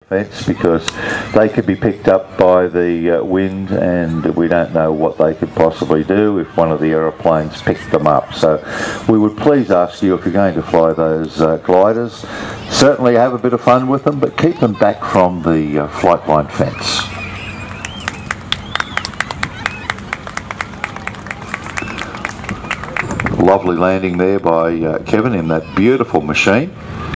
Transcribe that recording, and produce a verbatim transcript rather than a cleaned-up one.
fence, because they could be picked up by the uh, wind, and we don't know what they could possibly do if one of the aeroplanes picked them up. So we would please ask you, if you're going to fly those uh, gliders, certainly have a bit of fun with them, but keep them back from the uh, flight line fence. Lovely landing there by uh, Kevin in that beautiful machine.